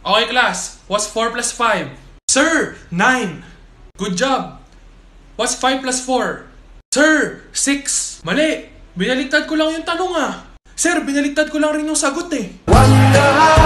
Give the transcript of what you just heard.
Okay class, what's 4 plus 5? Sir, 9. Good job. What's 5 plus 4? Sir, 6. Mali, binaligtad ko lang yung tanong ah. Sir, binaligtad ko lang rin yung sagot eh.